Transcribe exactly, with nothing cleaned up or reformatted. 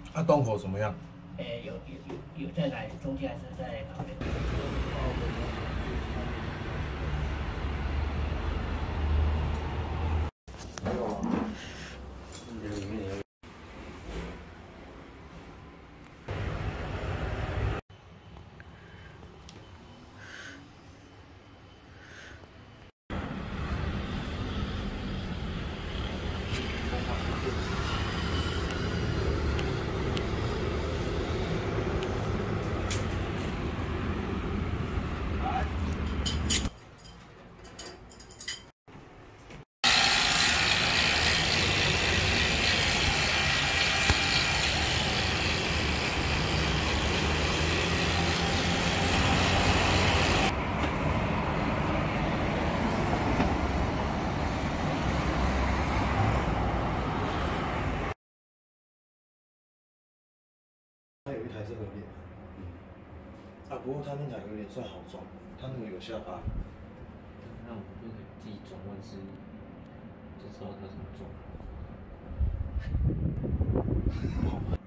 啊，洞口怎么样？ 诶、有有有有在来，中间还是在旁边。 还有啊，你的里面也有。 它有一台是合理的，嗯，啊，不过它那台有点算好装，它那个有下巴。 那我们就可以自己转弯是，就知道它怎么做。